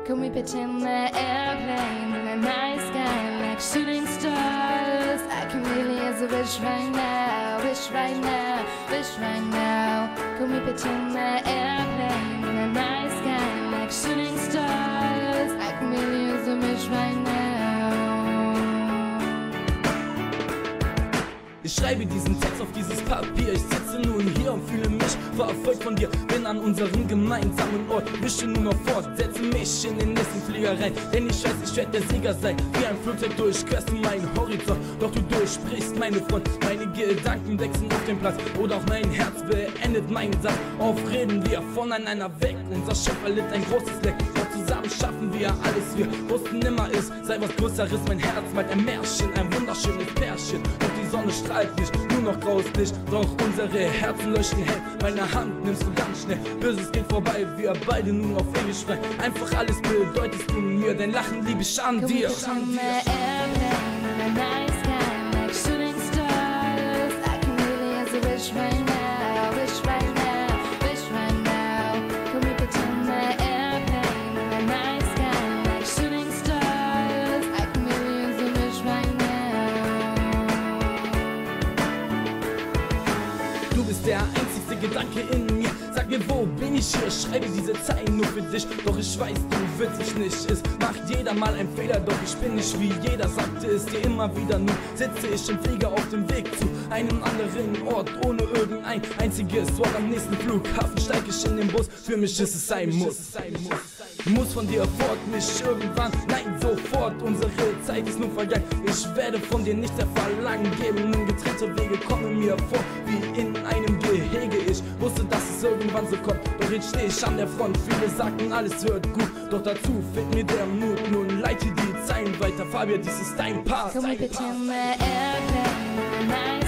Can we pretend that airplane in a night sky like shooting stars? I can really use a wish right now, wish right now, wish right now. Can we pretend that airplane in a night sky like shooting stars? I can really use a wish right now. Ich schreibe diesen Text auf dieses Papier. Ich sitze nun hier und fühle mich verfolgt von dir. Bin an unserem gemeinsamen Ort, wische nur noch fort, setze mich in den nächsten Flieger rein. Denn ich weiß, ich werd der Sieger sein. Wie ein Flugzeug durchquerst du meinen Horizont. Doch du durchsprichst meine Front. Meine Gedanken wechseln auf den Platz. Oder auch mein Herz beendet meinen Satz. Aufreden wir voneinander weg. Unser Schiff erlitt ein großes Leck. Doch zusammen schaffen wir alles. Wir wussten immer, es sei was Größeres. Mein Herz meint ein Märchen, ein wunderschönes Pärchen. Und die Sonne strahlt nicht, nur noch graues Licht. Doch unsere Herzen leuchten hell. Meine Hand nimmst du ganz schnell. Böses geht vorbei, wir beide nun auf ewig frei. Einfach alles bedeutest du mir, dein Lachen lieb ich an dir. Du bist der einzigste Gedanke in mir. Sag mir, wo bin ich hier? Schreibe diese Zeilen nur für dich. Doch ich weiß, du willst mich nicht. Es macht jeder mal einen Fehler, doch ich bin nicht wie jeder. Sagte es dir immer wieder. Nun sitze ich im Flieger auf dem Weg zu einem anderen Ort, ohne irgendein einziges Wort. Am nächsten Flughafen steig ich in den Bus. Für mich ist es ein Muss. Muss von dir fort, nicht irgendwann, nein, sofort. Unsere Zeit ist nun vergangen. Ich werde von dir nichts mehr verlangen. Geben nun getrennte Wege, komme mir vor wie in einem Gehege. Ich wusste, dass es irgendwann so kommt, doch jetzt steh ich an der Front. Viele sagten, alles wird gut, doch dazu fehlt mir der Mut. Nun leite die Zeilen weiter, Fabian, dies ist dein Part. Can we pretend that airplane